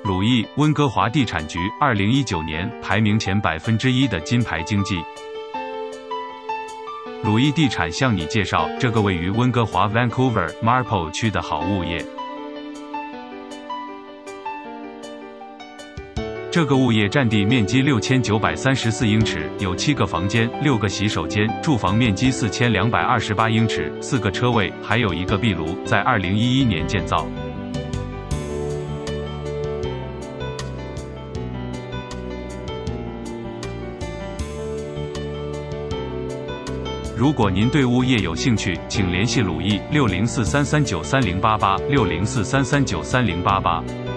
鲁艺温哥华地产局2019年排名前1%的金牌经纪。鲁艺地产向你介绍这个位于温哥华 Vancouver Marpole 区的好物业。这个物业占地面积6934英尺，有7个房间、6个洗手间，住房面积4228英尺，4个车位，还有1个壁炉，在2011年建造。如果您对物业有兴趣，请联系鲁艺6043393088，6043393088。